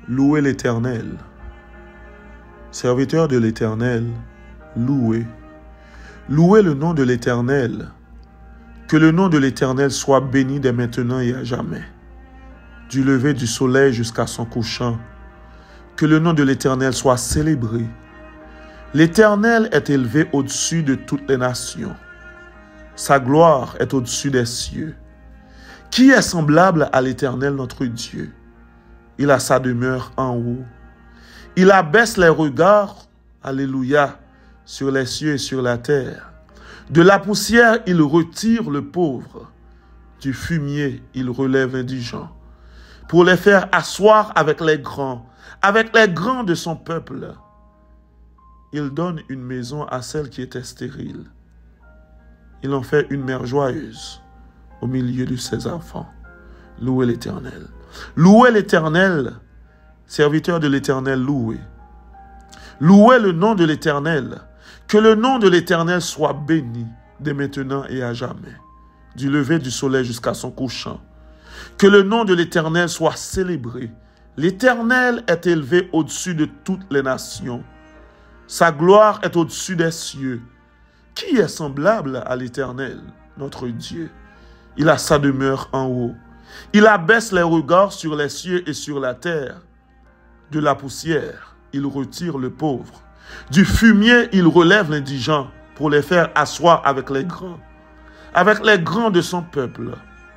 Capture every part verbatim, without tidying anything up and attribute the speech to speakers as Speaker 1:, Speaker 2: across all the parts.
Speaker 1: Louez l'Éternel. Serviteurs de l'Éternel, louez. Louez le nom de l'Éternel. Que le nom de l'Éternel soit béni dès maintenant et à jamais. Du lever du soleil jusqu'à son couchant. Que le nom de l'Éternel soit célébré. L'Éternel est élevé au-dessus de toutes les nations. Sa gloire est au-dessus des cieux. Qui est semblable à l'Éternel notre Dieu? Il a sa demeure en haut. Il abaisse les regards, alléluia, sur les cieux et sur la terre. De la poussière, il retire le pauvre. Du fumier, il relève l'indigent. Pour les faire asseoir avec les grands, avec les grands de son peuple. Il donne une maison à celle qui était stérile. Il en fait une mère joyeuse au milieu de ses enfants. Louez l'Éternel. Louez l'Éternel, serviteurs de l'Éternel, louez. Louez le nom de l'Éternel. Que le nom de l'Éternel soit béni dès maintenant et à jamais, du lever du soleil jusqu'à son couchant. Que le nom de l'Éternel soit célébré. L'Éternel est élevé au-dessus de toutes les nations. Sa gloire est au-dessus des cieux. Qui est semblable à l'Éternel, notre Dieu? Il a sa demeure en haut. Il abaisse les regards sur les cieux et sur la terre. De la poussière, il retire le pauvre. Du fumier, il relève l'indigent pour les faire asseoir avec les grands, avec les grands de son peuple.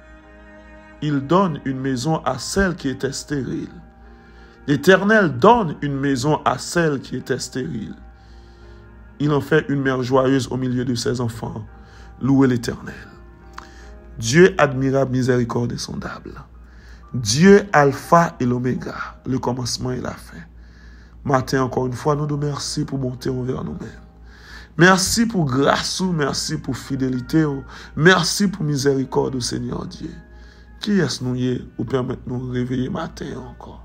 Speaker 1: Il donne une maison à celle qui était stérile. L'Éternel donne une maison à celle qui était stérile. Il en fait une mère joyeuse au milieu de ses enfants. Louez l'Éternel. Dieu admirable, miséricorde et sondable. Dieu alpha et l'oméga, le commencement et la fin. Matin, encore une fois, nous nous remercions pour monter envers nous-mêmes. Merci pour grâce, merci pour fidélité, merci pour miséricorde au Seigneur Dieu. Qui est-ce nous y est ou permettre nous réveiller matin encore?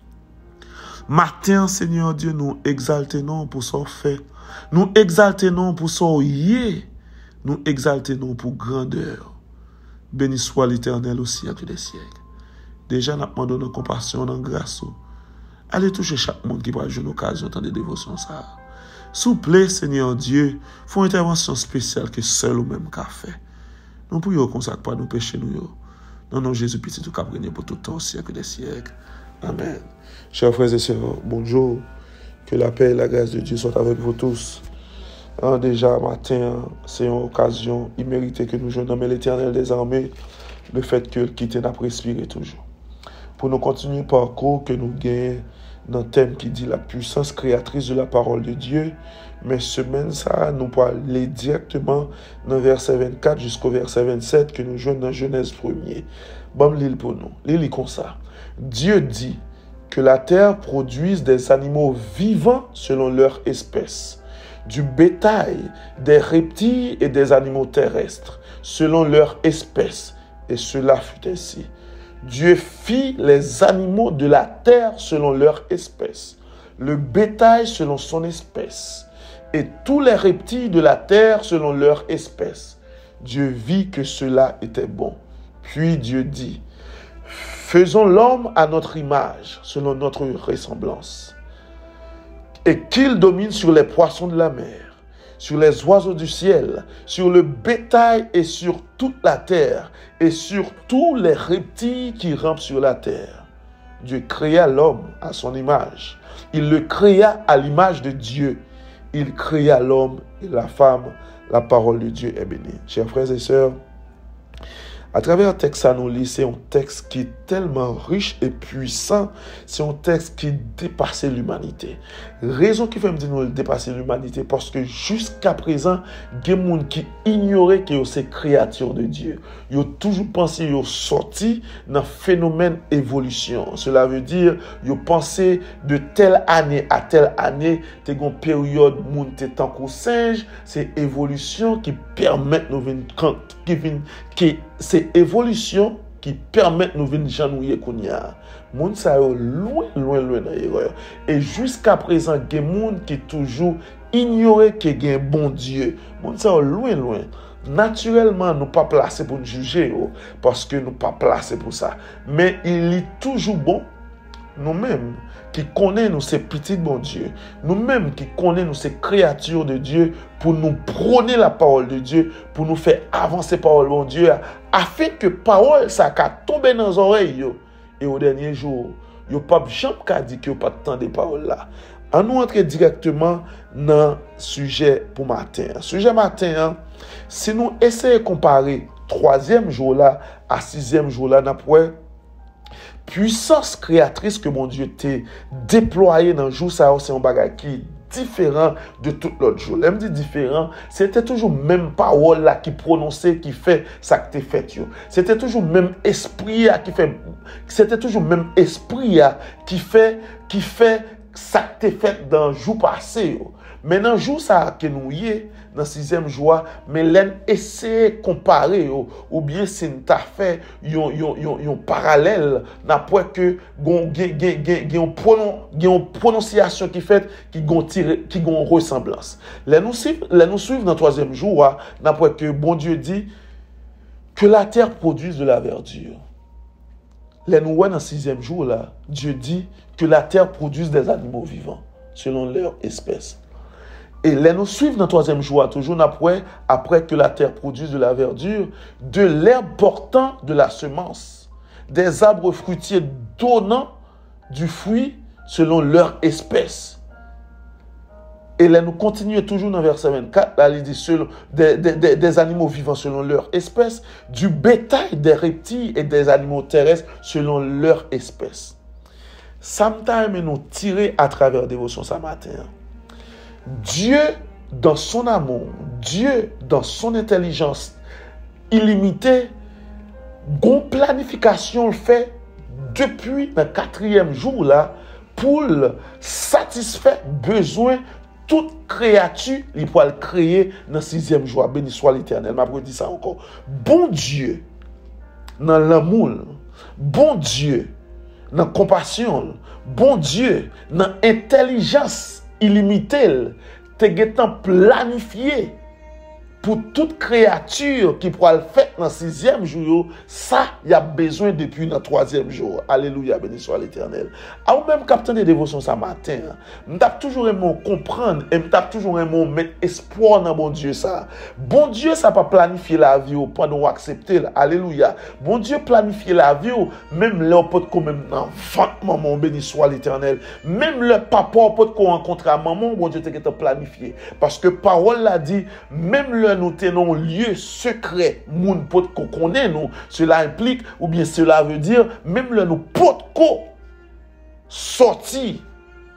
Speaker 1: Matin, Seigneur Dieu, nous exaltons pour son fait. Nous exaltons pour son yé. Nous exaltons pour grandeur. Béni soit l'Éternel au siècle des siècles. Déjà, nous demandons nos compassion, nos grâce. Allez toucher chaque monde qui va jouer une occasion de dévotion. S'il vous plaît, Seigneur Dieu, font une intervention spéciale que seul ou même qu'a fait. Nous prions comme ça pour nous pécher nous. Non, non, Jésus, petit tout cap pour tout le temps, au siècle des siècles. Amen. Chers frères et sœurs, bonjour. Que la paix et la grâce de Dieu soient avec vous tous. Hein, déjà, matin, c'est une occasion imméritée que nous jouons mais l'Éternel des armées, le fait que quitte n'a pas respiré toujours. Pour nous continuer le parcours que nous gagnons dans le thème qui dit la puissance créatrice de la parole de Dieu, mais semaine ça, nous allons aller directement dans le verset vingt-quatre jusqu'au verset vingt-sept que nous jouons dans Genèse premier. Bon, l'île pour nous. L'île est comme ça. Dieu dit que la terre produise des animaux vivants selon leur espèce, du bétail, des reptiles et des animaux terrestres selon leur espèce. Et cela fut ainsi. Dieu fit les animaux de la terre selon leur espèce, le bétail selon son espèce, et tous les reptiles de la terre selon leur espèce. Dieu vit que cela était bon. Puis Dieu dit, faisons l'homme à notre image, selon notre ressemblance, et qu'il domine sur les poissons de la mer, sur les oiseaux du ciel, sur le bétail et sur toute la terre, et sur tous les reptiles qui rampent sur la terre. Dieu créa l'homme à son image. Il le créa à l'image de Dieu. Il créa l'homme et la femme. La parole de Dieu est bénie. Chers frères et sœurs, à travers un texte à nous lire, c'est un texte qui est tellement riche et puissant. C'est un texte qui dépasse l'humanité. Raison qui fait me dire nous dépasser l'humanité, parce que jusqu'à présent, il y a des gens qui ignoraient que c'est créature de Dieu. Ils ont toujours pensé qu'ils sont sortis dans le phénomène évolution. Cela veut dire qu'ils ont pensé de telle année à telle année, il y a une période où ils étaient en tant que singe. C'est évolution qui permet de nous qui c'est évolution qui permet de nous venir janouiller kounya. Moun sa yo loin loin loin dans l'erreur. Et jusqu'à présent, il y a des gens qui toujours ignoré qu'il y a un bon Dieu. Moun sa yo loin loin. Naturellement, nous pas placés pour nous juger, parce que nous pas placés pour ça. Mais il est toujours bon nous-mêmes qui connaissons nous ces petits bon Dieu, nous-mêmes qui connaissons nous ces créatures de Dieu, pour nous prôner la parole de Dieu, pour nous faire avancer la parole de bon Dieu, afin que la parole ça ka tomber dans les oreilles yo, et au dernier jour, yo pas jamais ka dit que yo pas tant de paroles là. On nous entre directement dans le sujet pour matin. Sujet matin, hein, si nous essayons de comparer troisième jour là à sixième jour là, n'a pas puissance créatrice que mon Dieu t'a déployée dans le jour ça, c'est un bagage qui est différent de tout l'autre jour. Là, me dit différent, c'était toujours même parole là qui prononçait, qui fait ça que t'es fait yo. C'était toujours même esprit là qui fait, c'était toujours même esprit là qui fait, qui fait ça que t'es fait dans le jour passé yo. Mais dans le jour ça que nous y est, dans le sixième jour, mais l'en essayer de comparer yo, ou bien si nous t'a fait yon, yon, yon, yon parallèle, n'a pas que gon gen gen gen gen pronon, gen prononciation qui fait qui gon tire qui gon ressemblance. Là nous suivre, là nous suivre dans le troisième jour, n'a pas que bon Dieu dit que la terre produise de la verdure. Là nous voyons dans le sixième jour là, Dieu dit que la terre produise des animaux vivants selon leur espèce. Et là, nous suivons dans le troisième jour, toujours après, après que la terre produise de la verdure, de l'herbe portant de la semence, des arbres fruitiers donnant du fruit selon leur espèce. Et là, nous continuons toujours dans le verset vingt-quatre, là, il dit selon, des, des, des animaux vivants selon leur espèce, du bétail, des reptiles et des animaux terrestres selon leur espèce. Sometimes, nous tirer à travers dévotion ce matin. Dieu, dans son amour, Dieu, dans son intelligence illimitée, gon planification le fait depuis le quatrième jour là pour satisfaire besoin toute créature, il peut le créer dans le sixième jour. Béni soit l'Éternel. Je vais dire ça encore. Bon Dieu, dans l'amour, bon Dieu, dans la compassion, bon Dieu, dans l'intelligence illimité, te getan planifié pour toute créature qui pourra le faire dans le sixième jour, ça, il y a besoin depuis le troisième jour. Alléluia, béni soit l'Éternel. A ou même captain de dévotion ce matin, je t'ai toujours aimé comprendre et je t'ai toujours aimé mettre espoir dans bon Dieu ça. Bon Dieu, ça pas planifier la vie pendant accepter. Alléluia. Bon Dieu planifie la vie, même là, on peut quand même enfant, maman, béni soit l'Éternel. Même le papa, on peut rencontrer à maman, bon Dieu t'a planifié. Parce que parole l'a dit, même le nous tenons lieu secret, moun pot ko connaît nous, cela implique, ou bien cela veut dire, même le nous pot ko sorti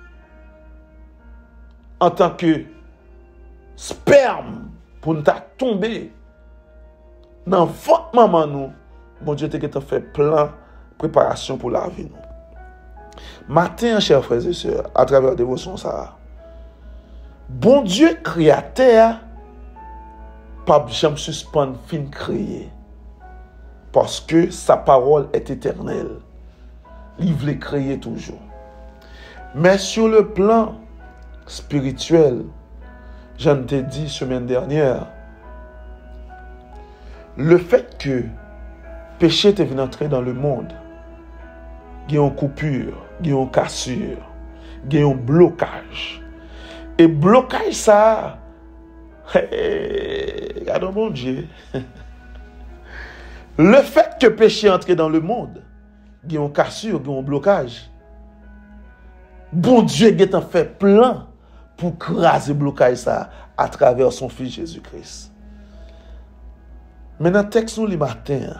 Speaker 1: en tant que sperme pour nous tomber dans votre maman nous, mon Dieu t'a fait plein préparation pour la vie nous. Matin, chers frères et sœurs, à travers la dévotion ça, bon Dieu créateur pas jamais suspendre fin créer parce que sa parole est éternelle. Il veut créer toujours. Mais sur le plan spirituel, j'en t'ai dit semaine dernière, le fait que péché est venu entrer dans le monde, il y a une coupure, il y a une cassure, il y a un blocage. Et blocage ça, hey, regarde mon Dieu. Le fait que le péché entre dans le monde, il y a une cassure, il y a un blocage. Bon Dieu a fait plein pour craser le blocage ça à travers son Fils Jésus-Christ. Mais dans le texte nous le matin,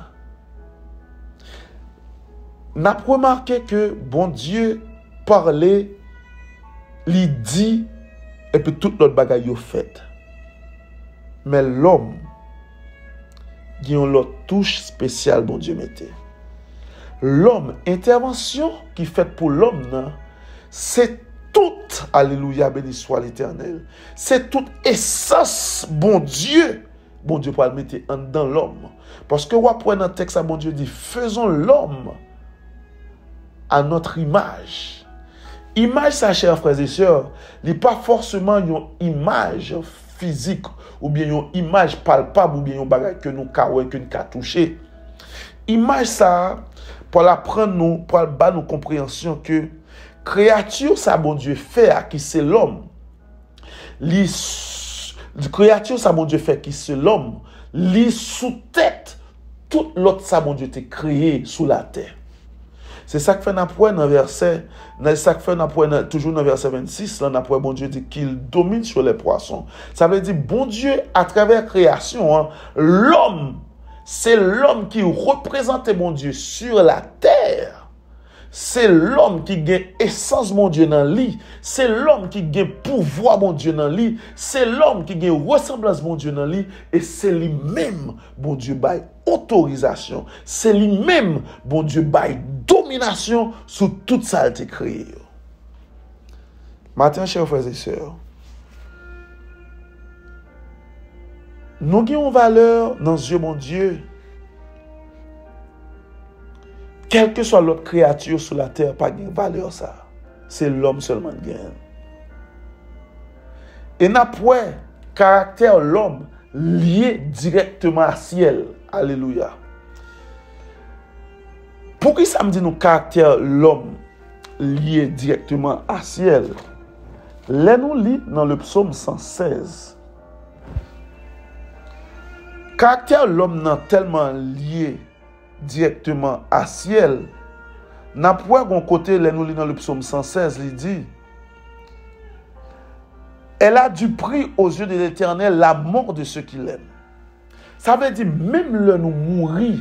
Speaker 1: on a remarqué que bon Dieu parlait, il dit, et puis toute l'autre bagaille est faite. Mais l'homme, il y a une touche spéciale, bon Dieu mettait. L'homme, intervention qui fait pour l'homme, c'est toute, alléluia, béni soit l'Éternel. C'est toute essence, bon Dieu. Bon Dieu pour le mettre dans l'homme. Parce que, après, dans le texte, bon Dieu dit, faisons l'homme à notre image. Image, ça, chers frères et sœurs, n'est pas forcément une image physique, ou bien une image palpable, ou bien une bagage que nous avons que nous touché. Image, ça, pour apprendre nous, pour avoir nous compréhension que créature, ça, bon Dieu, fait à qui c'est l'homme. Li, créature, ça, bon Dieu, fait à qui c'est l'homme. Li sous tête, tout l'autre, ça, bon Dieu, t'est créé sous la terre. C'est ça que fait dans le verset, c'est ça que fait dans, toujours dans le verset vingt-six, là, dans bon Dieu dit qu'il domine sur les poissons. Ça veut dire, bon Dieu, à travers la création, hein, l'homme, c'est l'homme qui représente mon Dieu sur la terre. C'est l'homme qui gagne essence, mon Dieu, dans lui. C'est l'homme qui gagne pouvoir, mon Dieu, dans lui. C'est l'homme qui gagne ressemblance, mon Dieu, dans lui. Et c'est lui-même, mon Dieu, bail autorisation. C'est lui-même, mon Dieu, bail domination sur toute ça a été créé. Maintenant, chers frères et sœurs, nous avons valeur dans Dieu, mon Dieu. Quelle que soit l'autre créature sur la terre, pas de valeur ça. C'est l'homme seulement qui gagne. Et n'a pas caractère l'homme lié directement à ciel. Alléluia. Pourquoi ça me dit nous caractère l'homme lié directement à ciel? Là nous lit dans le psaume cent seize. Caractère l'homme n'est tellement lié directement à ciel. N'a pas qu'on côté là nous lit dans le psaume cent seize, il dit elle a du prix aux yeux de l'Éternel la mort de ceux qui l'aiment. Ça veut dire même le nous mourir,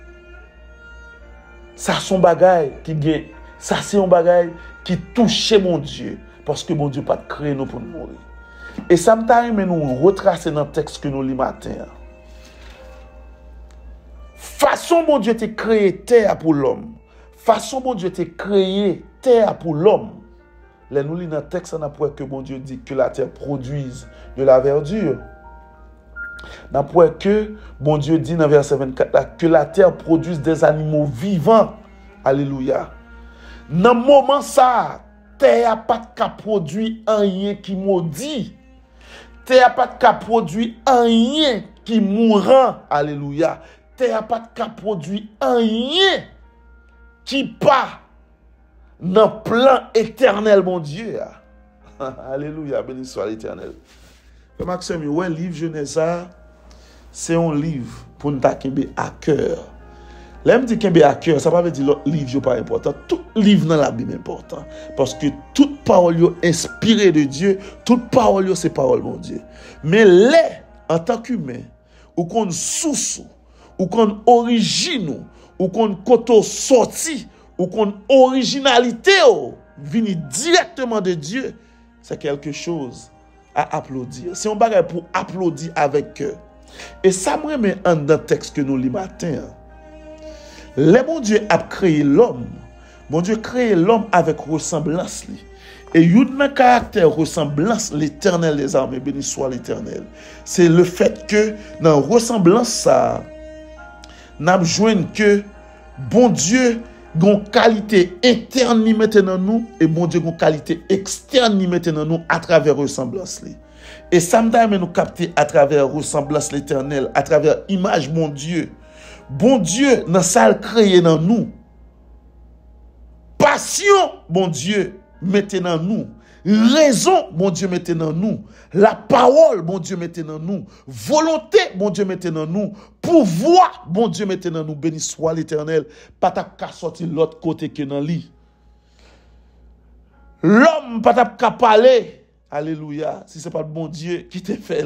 Speaker 1: ça son bagaille qui gagne, ça c'est un bagaille qui touche mon Dieu parce que mon Dieu pas créé nous pour nous mourir. Et ça me t'a mais nous retracer dans le texte que nous lit matin. Façon bon Dieu t'a créé terre pour l'homme. Façon bon Dieu t'a créé terre pour l'homme. Là nous lisons dans le texte, on a pour que bon Dieu dit que la terre produise de la verdure. On a pour que bon Dieu dit dans verset vingt-quatre là, que la terre produise des animaux vivants. Alléluia. Dans le moment ça, terre n'a pas de produit rien qui maudit. Terre n'a pas de produit rien qui mourant. Alléluia. Terre n'a pas de produit rien qui pas dans le plan éternel, mon Dieu. Alléluia, béni soit l'Éternel. Maxime, ouais, livre Genèse, c'est un livre pour nous t'acquérir à cœur. Là, je dis qu'il à cœur, ça ne veut pas dire que l'autre livre n'est pas important. Tout livre dans la Bible est important. Parce que toute parole est inspirée de Dieu, toute parole c'est parole, mon Dieu. Mais là, en tant qu'humain, ou qu'on source, ou qu'on origine, ou qu'on koto sorti, ou qu'on originalité vient directement de Dieu, c'est quelque chose à applaudir. C'est un bagage pour applaudir avec cœur. Et ça me remet un dans le texte que nous lisons matin. Le bon Dieu a créé l'homme. Bon Dieu a créé l'homme avec ressemblance. Et il y a un caractère ressemblance, l'Éternel des armées, béni soit l'Éternel. C'est le fait que dans la ressemblance, ça, nous avons besoin que bon Dieu a une qualité interne ni maintenant nous et bon Dieu a une qualité externe ni maintenant nous à travers ressemblance. Et ça me donne nous capter à travers ressemblance l'Éternel, à travers image mon Dieu. Bon Dieu dans ça créé dans nous. Passion, bon Dieu, mettez dans nous. Raison, bon Dieu, mettez dans nous. La parole, bon Dieu, mettez dans nous. Volonté, bon Dieu, mettez dans nous. Pouvoir, bon Dieu, mettez dans nous. Béni soit l'Éternel. Pas ta qu'à sortir l'autre côté que dans lui. L'homme, pas ta qu'à parler. Alléluia. Si ce n'est pas le bon Dieu qui te fait.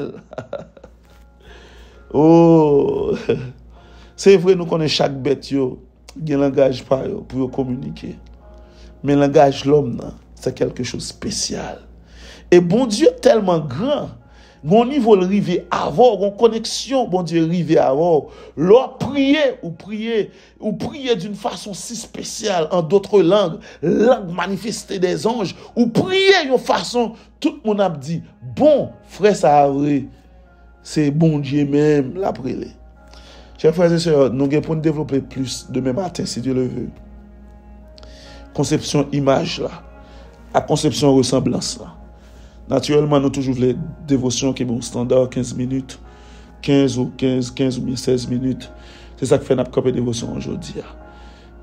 Speaker 1: Oh. C'est vrai, nous connaissons chaque bête, yo, il y a un langage pour communiquer. Mais le langage de l'homme, c'est quelque chose de spécial. Et bon Dieu tellement grand, mon niveau le rive avant, mon connexion, bon Dieu rive avant. L'on prier ou prier, ou prier d'une façon si spéciale, en d'autres langues, langue manifestée des anges, ou prier d'une façon, tout le monde a dit, bon, frère, ça a vrai, c'est bon Dieu même, l'après. Chers frères et sœurs, nous allons développer plus demain matin, si Dieu le veut. Conception image là, à conception ressemblance là. Naturellement, nous toujours les dévotions qui sont standard quinze minutes, quinze ou quinze, quinze ou seize minutes. C'est ça que fait notre copie de dévotion aujourd'hui.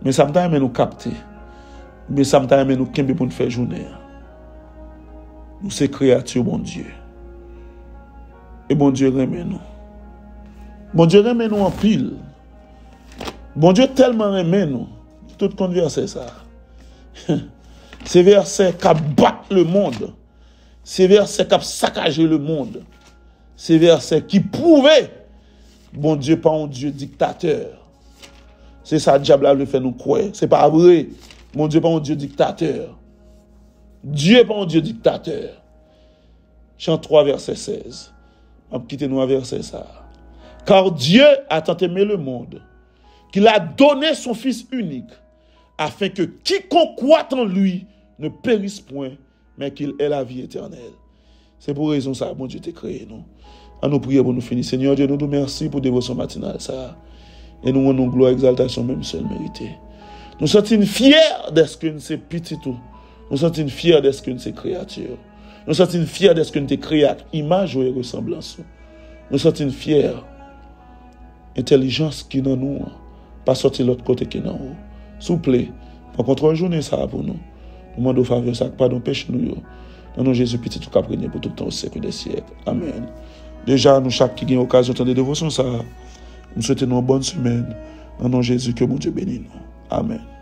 Speaker 1: Mais ça m'a aimé nous capter. Mais ça m'a aimé nous kembe pour nous faire journée. Nous sommes créatures, bon Dieu. Et bon Dieu remet nous. Bon Dieu remet nous en pile. Bon Dieu tellement remet nous. Tout le verset ça. C'est verset qui bat le monde. C'est verset qui a saccagé le monde. C'est verset qui prouvait bon Dieu pas un Dieu dictateur. C'est ça le diable a le fait nous croire. C'est pas vrai. Mon Dieu pas un Dieu dictateur. Dieu pas un Dieu dictateur. Chant trois verset seize. On va quitter nous à verset ça. Car Dieu a tant aimé le monde qu'il a donné son Fils unique afin que quiconque croit en lui ne périsse point, mais qu'il ait la vie éternelle. C'est pour raison ça, bon Dieu t'a créé, non? À nous prier pour nous finir. Seigneur Dieu, nous nous remercions pour dévotion matinale, ça. Et nous rendons gloire, exaltation, même seul mérité. Nous sommes fiers d'être que nous sommes petits tout. Nous sommes fiers d'être que nous sommes créatures. Nous sommes fiers d'être que nous sommes créés avec image et ressemblance. Nous sommes fiers. Intelligence qui est dans nous, pas sortir de l'autre côté qui est dans nous. S'il vous plaît, pour contrôler journée ça pour nous. Nous demandons faveur ça, pardon, péché nous. Dans nom Jésus, petit tout cap régner pour tout le temps au siècle des siècles. Amen. Déjà, nous, chaque qui a l'occasion de dévotion, ça, nous souhaitons une bonne semaine. Dans nom Jésus, que mon Dieu bénisse nous. Amen.